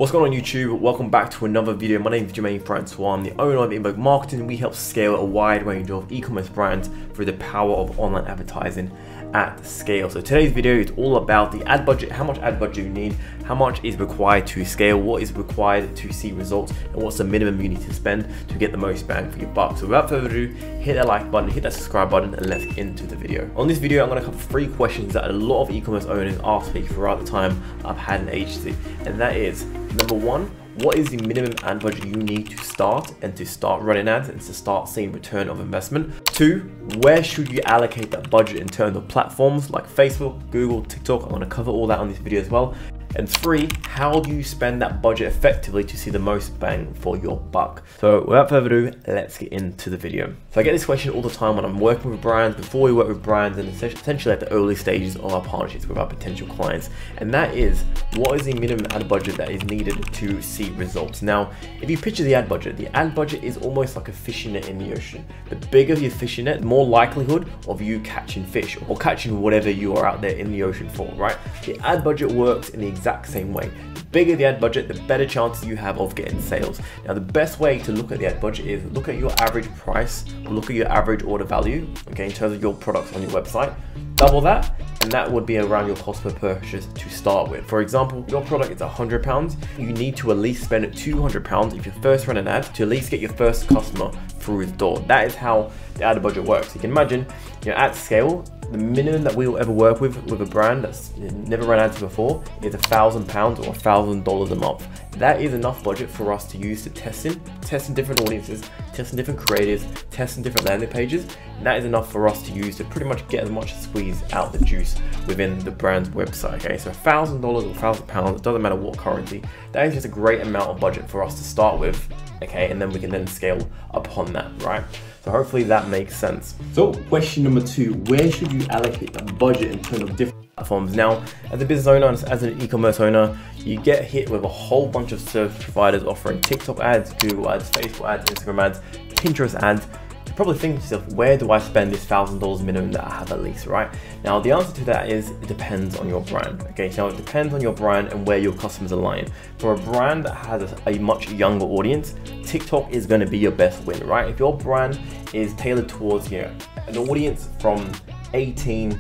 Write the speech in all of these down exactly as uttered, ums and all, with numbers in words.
What's going on YouTube? Welcome back to another video. My name is Jermaine Francois. I'm the owner of Invoke Marketing. We help scale a wide range of e-commerce brands through the power of online advertising at scale. So today's video is all about the ad budget, how much ad budget you need, how much is required to scale, what is required to see results, and what's the minimum you need to spend to get the most bang for your buck. So without further ado, hit that like button, hit that subscribe button, and let's get into the video. On this video, I'm going to cover three questions that a lot of e-commerce owners ask me throughout the time I've had an agency, and that is, number one, what is the minimum ad budget you need to start and to start running ads and to start seeing return of investment? Two, where should you allocate that budget in terms of platforms like Facebook, Google, TikTok? I'm going to cover all that on this video as well. And three, how do you spend that budget effectively to see the most bang for your buck? So without further ado, let's get into the video. So I get this question all the time when I'm working with brands, before we work with brands, and essentially at the early stages of our partnerships with our potential clients. And that is, what is the minimum ad budget that is needed to see results? Now, if you picture the ad budget, the ad budget is almost like a fishing net in the ocean. The bigger your fishing net, the more likelihood of you catching fish or catching whatever you are out there in the ocean for, right? The ad budget works in the exact same way. The bigger the ad budget, the better chances you have of getting sales. Now, the best way to look at the ad budget is look at your average price, or look at your average order value, okay, in terms of your products on your website. Double that, and that would be around your cost per purchase to start with. For example, your product is one hundred pounds. You need to at least spend two hundred pounds if you first run an ad to at least get your first customer through his door. That is how the ad budget works. You can imagine, you know, at scale, the minimum that we will ever work with with a brand that's never run ads before is a thousand pounds or a thousand dollars a month. That is enough budget for us to use to testing, testing different audiences, testing different creatives, testing different landing pages. And that is enough for us to use to pretty much get as much squeeze out the juice within the brand's website. Okay, so a thousand dollars or a thousand pounds, it doesn't matter what currency. That is just a great amount of budget for us to start with. Okay, and then we can then scale upon that, right? So hopefully that makes sense. So question number two, where should you allocate that budget in terms of different platforms? Now, as a business owner, as an e-commerce owner, you get hit with a whole bunch of service providers offering TikTok ads, Google ads, Facebook ads, Instagram ads, Pinterest ads. You probably think to yourself, where do I spend this thousand dollars minimum that I have at least, right? Now, the answer to that is it depends on your brand. Okay, so it depends on your brand and where your customers are lying. For a brand that has a, a much younger audience, TikTok is going to be your best win, right? If your brand is tailored towards, you know, an audience from eighteen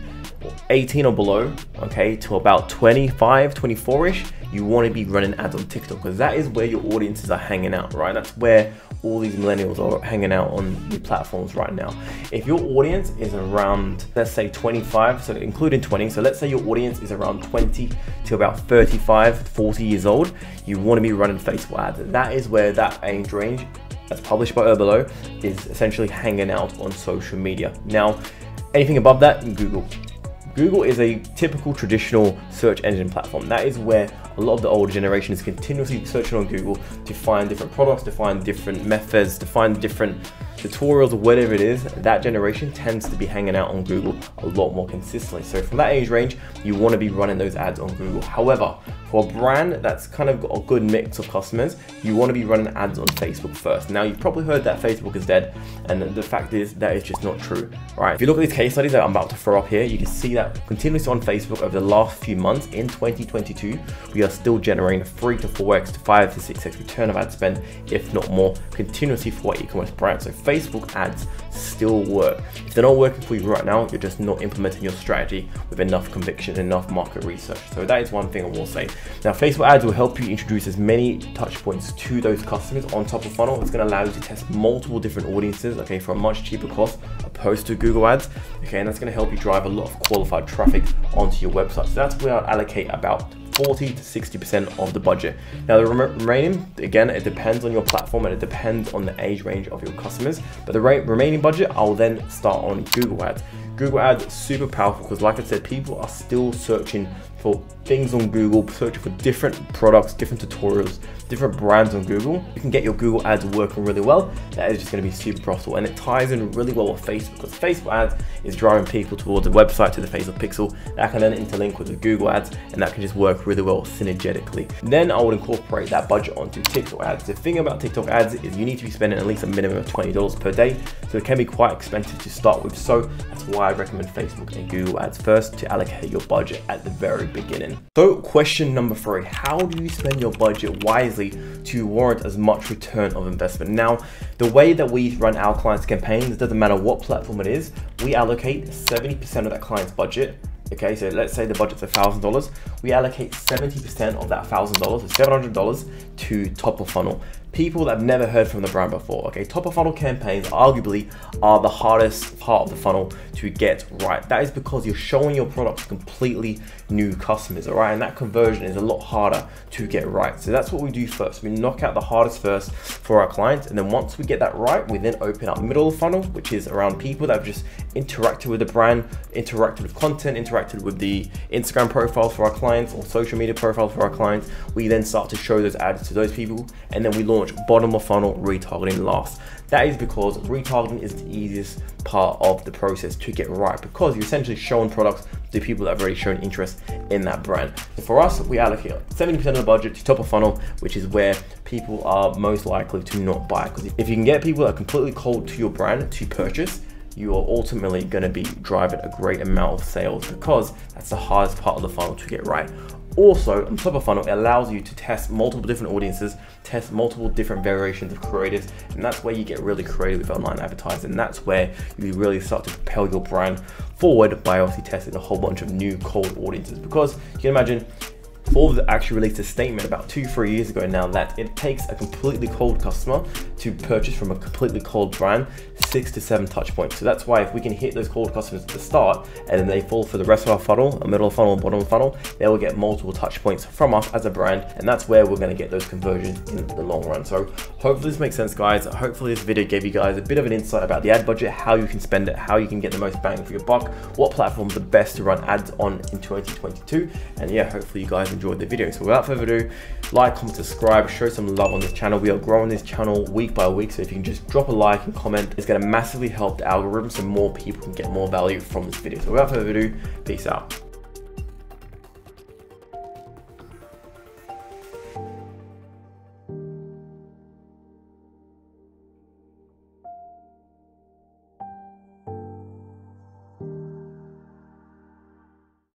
or below, okay, to about twenty-five, twenty-four-ish, you want to be running ads on TikTok because that is where your audiences are hanging out, right? That's where all these millennials are hanging out on the platforms right now. If your audience is around, let's say twenty-five, so including twenty, so let's say your audience is around twenty to about thirty-five, forty years old, you want to be running Facebook ads. That is where that age range, that's published by Herbalo, is essentially hanging out on social media. Now, anything above that, Google. Google is a typical traditional search engine platform. That is where a lot of the older generation is continuously searching on Google to find different products, to find different methods, to find different tutorials or whatever it is. That generation tends to be hanging out on Google a lot more consistently. So from that age range, you want to be running those ads on Google. However, for a brand that's kind of got a good mix of customers, you want to be running ads on Facebook first. Now, you've probably heard that Facebook is dead, and the fact is that is just not true, right? If you look at these case studies that I'm about to throw up here, you can see that continuously on Facebook over the last few months in twenty twenty-two, we are still generating three to four X to five to six X return of ad spend, if not more, continuously for e-commerce brands. So Facebook ads still work. If they're not working for you right now, you're just not implementing your strategy with enough conviction, enough market research. So that is one thing I will say. Now, Facebook ads will help you introduce as many touch points to those customers on top of funnel. It's going to allow you to test multiple different audiences, okay, for a much cheaper cost opposed to Google ads, okay, and that's going to help you drive a lot of qualified traffic onto your website. So that's where I allocate about forty to sixty percent of the budget. Now, the remaining, again, it depends on your platform and it depends on the age range of your customers, but the remaining budget, I'll then start on Google ads. Google ads is super powerful because, like I said, people are still searching for things on Google, searching for different products, different tutorials, different brands on Google. You can get your Google ads working really well. That is just going to be super profitable, and it ties in really well with Facebook because Facebook ads is driving people towards the website, to the Facebook pixel. That can then interlink with the Google ads, and that can just work really well synergetically. Then I would incorporate that budget onto TikTok ads. The thing about TikTok ads is you need to be spending at least a minimum of twenty dollars per day, so it can be quite expensive to start with. So that's why I recommend Facebook and Google ads first to allocate your budget at the very beginning. So question number three, how do you spend your budget wisely to warrant as much return of investment? Now, the way that we run our clients' campaigns, it doesn't matter what platform it is, we allocate seventy percent of that client's budget. Okay, so let's say the budget's one thousand dollars. We allocate seventy percent of that one thousand dollars, so seven hundred dollars, to top of funnel. People that have never heard from the brand before. Okay, top of funnel campaigns arguably are the hardest part of the funnel to get right. That is because you're showing your product to completely new customers, all right? And that conversion is a lot harder to get right. So that's what we do first. We knock out the hardest first for our clients. And then once we get that right, we then open up middle of the funnel, which is around people that have just interacted with the brand, interacted with content, interacted with the Instagram profiles for our clients or social media profiles for our clients. We then start to show those ads to those people, and then we launch bottom of funnel retargeting last. That is because retargeting is the easiest part of the process to get right, because you're essentially showing products to people that have already shown interest in that brand. So for us, we allocate seventy percent of the budget to top of funnel, which is where people are most likely to not buy. Because if you can get people that are completely cold to your brand to purchase, you are ultimately going to be driving a great amount of sales, because that's the hardest part of the funnel to get right. Also, on top of funnel, it allows you to test multiple different audiences, test multiple different variations of creatives, and that's where you get really creative with online advertising. And that's where you really start to propel your brand forward by obviously testing a whole bunch of new cold audiences. Because you can imagine, Forbes actually released a statement about two, three years ago now that it takes a completely cold customer to purchase from a completely cold brand six to seven touch points. So that's why if we can hit those cold customers at the start and then they fall for the rest of our funnel, a middle of funnel, bottom of funnel, they will get multiple touch points from us as a brand. And that's where we're going to get those conversions in the long run. So hopefully this makes sense, guys. Hopefully this video gave you guys a bit of an insight about the ad budget, how you can spend it, how you can get the most bang for your buck, what platforms are best to run ads on in twenty twenty-two. And yeah, hopefully you guys enjoyed the video. So without further ado, like, comment, subscribe, show some love on this channel. We are growing this channel week by week, so if you can just drop a like and comment, it's going to massively help the algorithm so more people can get more value from this video. So without further ado, peace out.